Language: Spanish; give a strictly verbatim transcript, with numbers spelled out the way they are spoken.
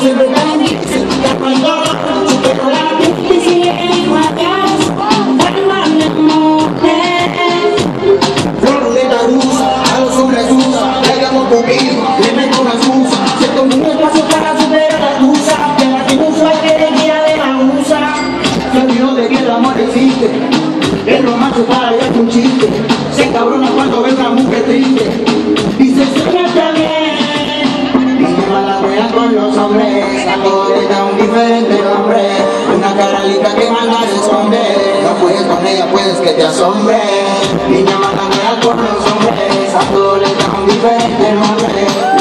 siempre tan difícil. Ya cuando supero la difícil en guayas, formarme mujer. Ruleta rusa, a los hombres usa, le damos poquito, le meto una excusa. Siento un espacio para superar la excusa, que la excusa que le guía de la usa. Se olvidó de que el amor existe, el romance para ella es un chiste. Se encabrona cuando ve una mujer triste. Dice, Sueña también. y me malatea con los hombres, a todos les da un diferente nombre. Una cara linda que manda a esconder, no puedes con ella, puedes que te asombre. Niña malatea con los hombres, a todos les da un diferente nombre.